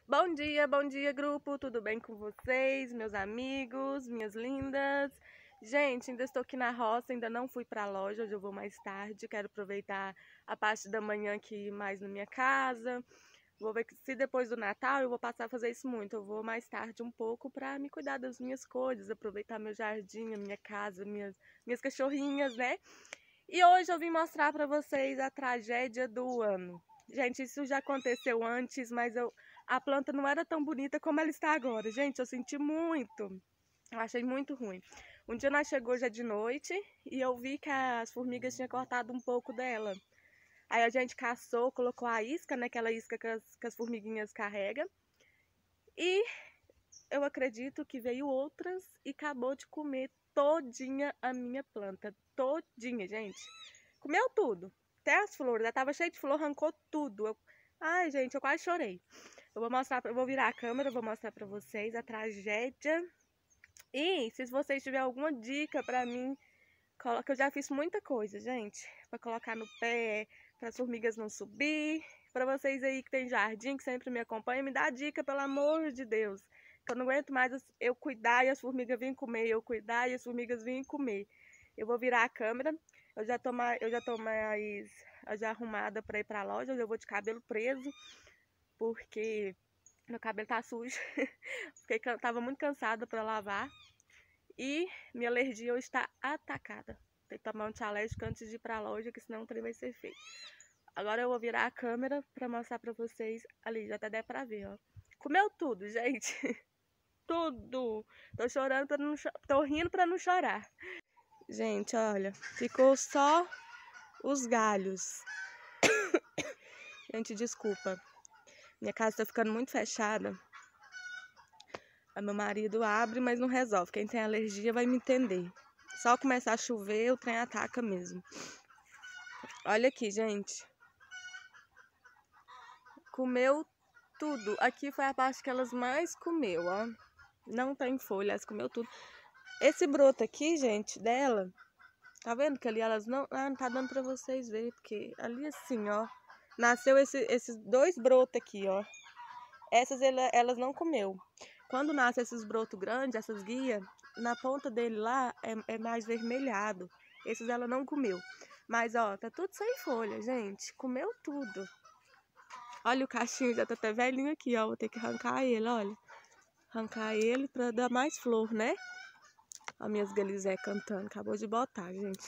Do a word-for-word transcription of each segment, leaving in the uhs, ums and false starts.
Bom dia, bom dia, grupo, tudo bem com vocês, meus amigos, minhas lindas? Gente, ainda estou aqui na roça, ainda não fui para a loja, hoje eu vou mais tarde, quero aproveitar a parte da manhã aqui mais na minha casa. Vou ver se depois do Natal eu vou passar a fazer isso muito, eu vou mais tarde um pouco para me cuidar das minhas coisas, aproveitar meu jardim, a minha casa, minhas, minhas cachorrinhas, né? E hoje eu vim mostrar para vocês a tragédia do ano. Gente, isso já aconteceu antes, mas eu, a planta não era tão bonita como ela está agora. Gente, eu senti muito. Eu achei muito ruim. Um dia nós chegou já de noite e eu vi que as formigas tinham cortado um pouco dela. Aí a gente caçou, colocou a isca, né? Aquela isca que as, que as formiguinhas carregam. E eu acredito que veio outras e acabou de comer todinha a minha planta. Todinha, gente. Comeu tudo. Até as flores, ela tava cheia de flor, arrancou tudo. Eu... Ai, gente, eu quase chorei. Eu vou mostrar, eu vou virar a câmera, vou mostrar pra vocês a tragédia. E se vocês tiverem alguma dica pra mim, coloca, eu já fiz muita coisa, gente. Pra colocar no pé, para as formigas não subir. Pra vocês aí que tem jardim, que sempre me acompanham, me dá dica, pelo amor de Deus. Que eu não aguento mais eu cuidar e as formigas virem comer, eu cuidar e as formigas virem comer. Eu vou virar a câmera. Eu já tô mais, eu já tô mais já arrumada para ir para a loja. Eu vou de cabelo preso, porque meu cabelo tá sujo. Fiquei, tava muito cansada para lavar. E minha alergia hoje está atacada. Tem que tomar um antialérgico antes de ir para a loja, que senão o trem vai ser feio. Agora eu vou virar a câmera para mostrar para vocês. Ali, já até dá para ver, ó. Comeu tudo, gente. Tudo. Tô chorando para não cho... Tô rindo para não chorar. Gente, olha, ficou só os galhos. Gente, desculpa. Minha casa tá ficando muito fechada. Aí meu marido abre, mas não resolve. Quem tem alergia vai me entender. Só começar a chover, o trem ataca mesmo. Olha aqui, gente. Comeu tudo. Aqui foi a parte que elas mais comeu, ó. Não tem folha, elas comeu tudo. Esse broto aqui, gente, dela, tá vendo que ali elas não... Ah, não tá dando pra vocês verem, porque ali assim, ó, nasceu esse, esses dois brotos aqui, ó. Essas ela, elas não comeu. Quando nasce esses brotos grandes, essas guias, na ponta dele lá é, é mais vermelhado. Esses ela não comeu. Mas, ó, tá tudo sem folha, gente. Comeu tudo. Olha o cachinho, já tá até velhinho aqui, ó. Vou ter que arrancar ele, olha. Arrancar ele pra dar mais flor, né? As minhas galizé cantando. Acabou de botar, gente.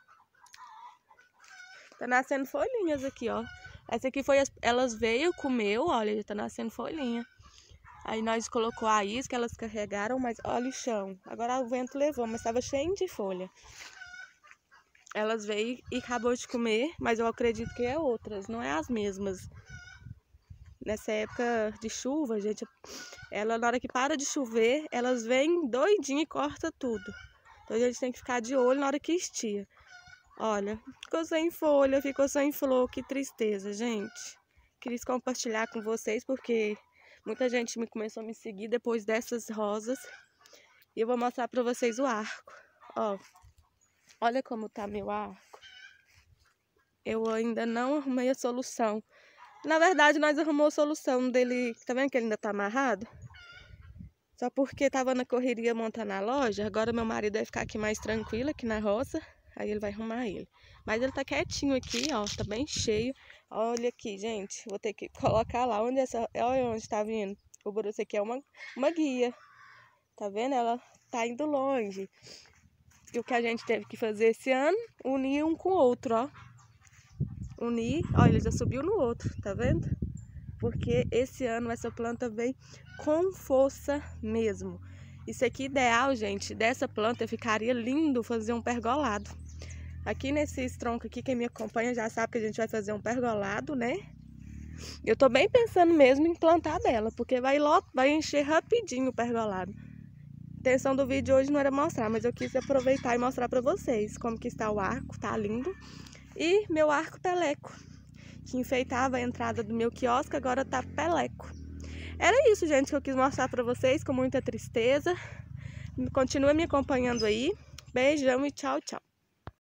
Tá nascendo folhinhas aqui, ó. Essa aqui foi... As... Elas veio, comeu, olha, já tá nascendo folhinha. Aí nós colocou a isca, elas carregaram, mas olha o chão. Agora o vento levou, mas tava cheio de folha. Elas veio e acabou de comer, mas eu acredito que é outras, não é as mesmas. Nessa época de chuva, gente, ela na hora que para de chover, elas vêm doidinha e corta tudo. Então a gente tem que ficar de olho na hora que estia. Olha, ficou sem folha, ficou sem flor, que tristeza, gente. Quis compartilhar com vocês porque muita gente me começou a me seguir depois dessas rosas. E eu vou mostrar pra vocês o arco. Ó, olha como tá meu arco. Eu ainda não arrumei a solução. Na verdade, nós arrumamos a solução dele. Tá vendo que ele ainda tá amarrado? Só porque tava na correria montando a loja. Agora meu marido vai ficar aqui mais tranquilo, aqui na roça. Aí ele vai arrumar ele. Mas ele tá quietinho aqui, ó. Tá bem cheio. Olha aqui, gente. Vou ter que colocar lá. Onde essa... Olha onde tá vindo. O Buru, isso aqui é uma, uma guia. Tá vendo? Ela tá indo longe. E o que a gente teve que fazer esse ano, unir um com o outro, ó. Unir, olha, ele já subiu no outro, tá vendo? Porque esse ano essa planta vem com força mesmo. Isso aqui ideal, gente, dessa planta ficaria lindo fazer um pergolado. Aqui nesses troncos aqui, quem me acompanha já sabe que a gente vai fazer um pergolado, né? Eu tô bem pensando mesmo em plantar dela, porque vai, vai encher rapidinho o pergolado. A intenção do vídeo hoje não era mostrar, mas eu quis aproveitar e mostrar pra vocês como que está o arco, tá lindo. E meu arco peleco, que enfeitava a entrada do meu quiosque, agora tá peleco. Era isso, gente, que eu quis mostrar pra vocês com muita tristeza. Continua me acompanhando aí. Beijão e tchau, tchau.